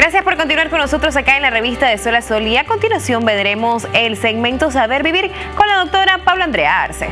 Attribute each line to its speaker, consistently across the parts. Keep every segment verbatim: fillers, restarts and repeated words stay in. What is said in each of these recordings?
Speaker 1: Gracias por continuar con nosotros acá en la revista de Sol a Sol, y a continuación vendremos el segmento Saber Vivir con la doctora Paula Andrea Arce.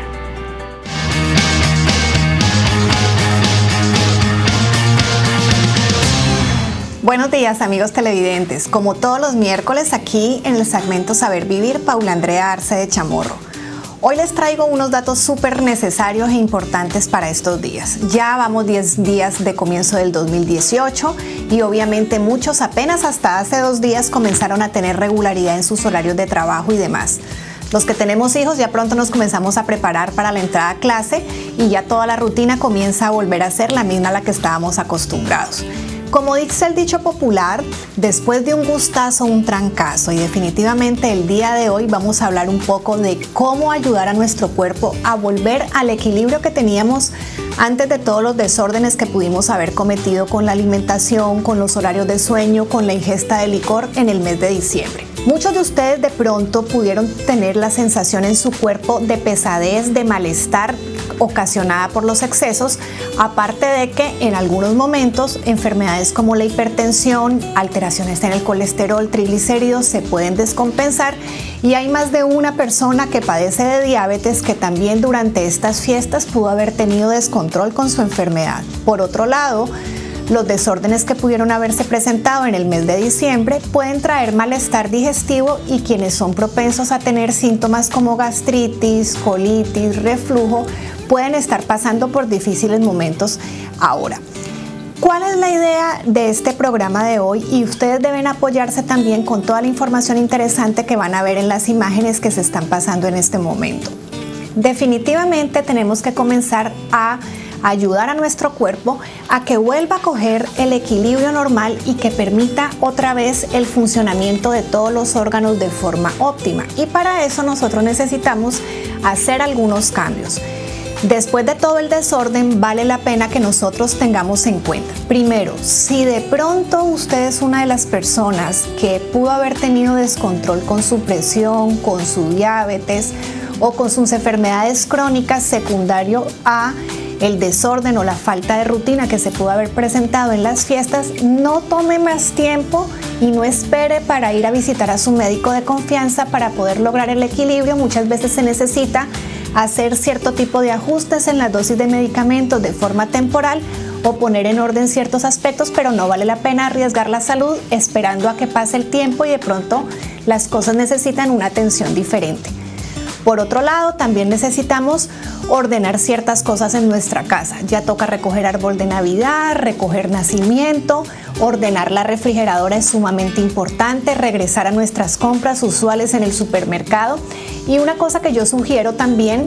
Speaker 2: Buenos días, amigos televidentes. Como todos los miércoles, aquí en el segmento Saber Vivir, Paula Andrea Arce de Chamorro. Hoy les traigo unos datos súper necesarios e importantes para estos días. Ya vamos diez días de comienzo del dos mil dieciocho y obviamente muchos apenas hasta hace dos días comenzaron a tener regularidad en sus horarios de trabajo y demás. Los que tenemos hijos ya pronto nos comenzamos a preparar para la entrada a clase y ya toda la rutina comienza a volver a ser la misma a la que estábamos acostumbrados. Como dice el dicho popular, después de un gustazo, un trancazo, y definitivamente el día de hoy vamos a hablar un poco de cómo ayudar a nuestro cuerpo a volver al equilibrio que teníamos antes de todos los desórdenes que pudimos haber cometido con la alimentación, con los horarios de sueño, con la ingesta de licor en el mes de diciembre. Muchos de ustedes de pronto pudieron tener la sensación en su cuerpo de pesadez, de malestar ocasionada por los excesos, aparte de que en algunos momentos enfermedades como la hipertensión, alteraciones en el colesterol, triglicéridos se pueden descompensar, y hay más de una persona que padece de diabetes que también durante estas fiestas pudo haber tenido descontrol con su enfermedad. Por otro lado, los desórdenes que pudieron haberse presentado en el mes de diciembre pueden traer malestar digestivo, y quienes son propensos a tener síntomas como gastritis, colitis, reflujo, pueden estar pasando por difíciles momentos ahora. ¿Cuál es la idea de este programa de hoy? Y ustedes deben apoyarse también con toda la información interesante que van a ver en las imágenes que se están pasando en este momento. Definitivamente tenemos que comenzar a ayudar a nuestro cuerpo a que vuelva a coger el equilibrio normal y que permita otra vez el funcionamiento de todos los órganos de forma óptima. Y para eso nosotros necesitamos hacer algunos cambios. Después de todo el desorden, vale la pena que nosotros tengamos en cuenta. Primero, si de pronto usted es una de las personas que pudo haber tenido descontrol con su presión, con su diabetes o con sus enfermedades crónicas secundario a el desorden o la falta de rutina que se pudo haber presentado en las fiestas, no tome más tiempo y no espere para ir a visitar a su médico de confianza para poder lograr el equilibrio. Muchas veces se necesita hacer cierto tipo de ajustes en las dosis de medicamentos de forma temporal o poner en orden ciertos aspectos, pero no vale la pena arriesgar la salud esperando a que pase el tiempo y de pronto las cosas necesitan una atención diferente. Por otro lado, también necesitamos ordenar ciertas cosas en nuestra casa. Ya toca recoger árbol de Navidad, recoger nacimiento, ordenar la refrigeradora es sumamente importante, regresar a nuestras compras usuales en el supermercado. Y una cosa que yo sugiero también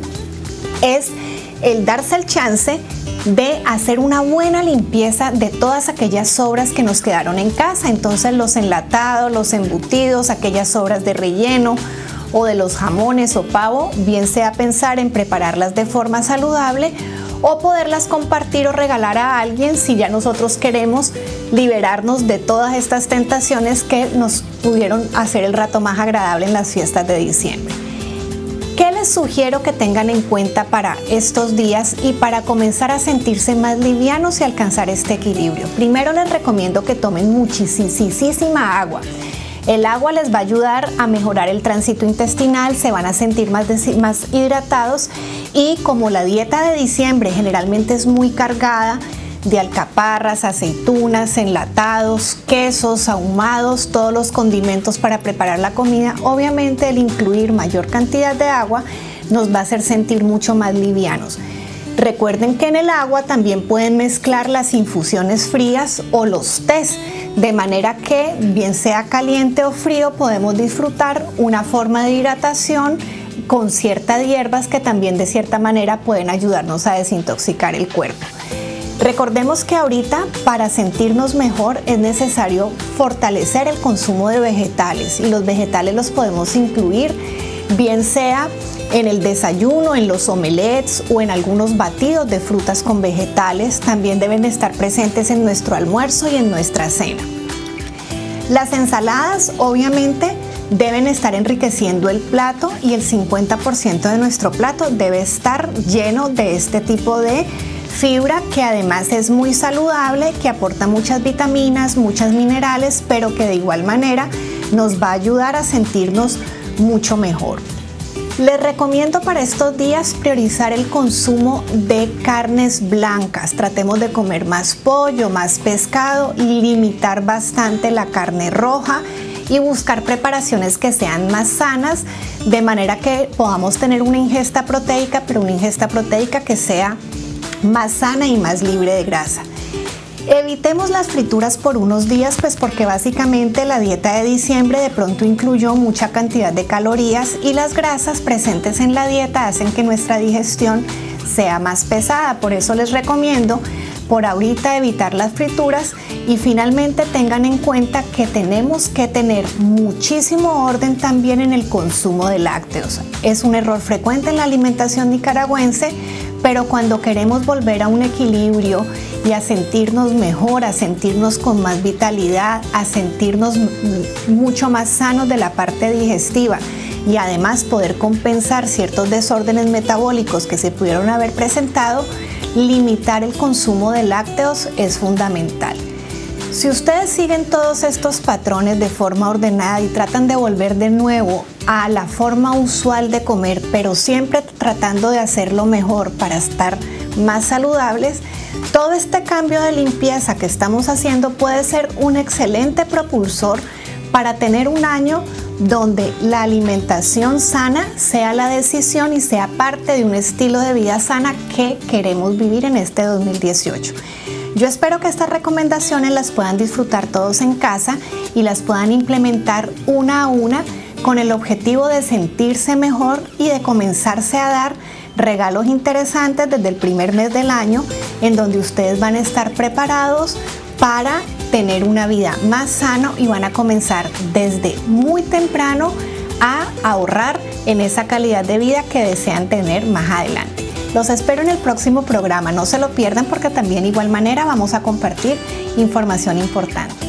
Speaker 2: es el darse el chance de hacer una buena limpieza de todas aquellas sobras que nos quedaron en casa. Entonces los enlatados, los embutidos, aquellas sobras de relleno o de los jamones o pavo, bien sea pensar en prepararlas de forma saludable o poderlas compartir o regalar a alguien si ya nosotros queremos liberarnos de todas estas tentaciones que nos pudieron hacer el rato más agradable en las fiestas de diciembre. ¿Qué les sugiero que tengan en cuenta para estos días y para comenzar a sentirse más livianos y alcanzar este equilibrio? Primero les recomiendo que tomen muchísima agua. El agua les va a ayudar a mejorar el tránsito intestinal, se van a sentir más, más hidratados, y como la dieta de diciembre generalmente es muy cargada de alcaparras, aceitunas, enlatados, quesos, ahumados, todos los condimentos para preparar la comida, obviamente el incluir mayor cantidad de agua nos va a hacer sentir mucho más livianos. Recuerden que en el agua también pueden mezclar las infusiones frías o los tés, de manera que bien sea caliente o frío podemos disfrutar una forma de hidratación con ciertas hierbas que también de cierta manera pueden ayudarnos a desintoxicar el cuerpo. Recordemos que ahorita para sentirnos mejor es necesario fortalecer el consumo de vegetales, y los vegetales los podemos incluir bien sea en el desayuno, en los omelets o en algunos batidos de frutas con vegetales. También deben estar presentes en nuestro almuerzo y en nuestra cena. Las ensaladas obviamente deben estar enriqueciendo el plato, y el cincuenta por ciento de nuestro plato debe estar lleno de este tipo de Fibra que además es muy saludable, que aporta muchas vitaminas, muchos minerales, pero que de igual manera nos va a ayudar a sentirnos mucho mejor. Les recomiendo para estos días priorizar el consumo de carnes blancas. Tratemos de comer más pollo, más pescado, limitar bastante la carne roja y buscar preparaciones que sean más sanas, de manera que podamos tener una ingesta proteica, pero una ingesta proteica que sea más sana y más libre de grasa. Evitemos las frituras por unos días, pues porque básicamente la dieta de diciembre de pronto incluyó mucha cantidad de calorías y las grasas presentes en la dieta hacen que nuestra digestión sea más pesada. Por eso les recomiendo por ahorita evitar las frituras y finalmente tengan en cuenta que tenemos que tener muchísimo orden también en el consumo de lácteos. Es un error frecuente en la alimentación nicaragüense, pero cuando queremos volver a un equilibrio y a sentirnos mejor, a sentirnos con más vitalidad, a sentirnos mucho más sanos de la parte digestiva y además poder compensar ciertos desórdenes metabólicos que se pudieron haber presentado, limitar el consumo de lácteos es fundamental. Si ustedes siguen todos estos patrones de forma ordenada y tratan de volver de nuevo a la forma usual de comer, pero siempre tratando de hacerlo mejor para estar más saludables, todo este cambio de limpieza que estamos haciendo puede ser un excelente propulsor para tener un año donde la alimentación sana sea la decisión y sea parte de un estilo de vida sana que queremos vivir en este dos mil dieciocho. Yo espero que estas recomendaciones las puedan disfrutar todos en casa y las puedan implementar una a una con el objetivo de sentirse mejor y de comenzarse a dar regalos interesantes desde el primer mes del año, en donde ustedes van a estar preparados para tener una vida más sana y van a comenzar desde muy temprano a ahorrar en esa calidad de vida que desean tener más adelante. Los espero en el próximo programa, no se lo pierdan porque también de igual manera vamos a compartir información importante.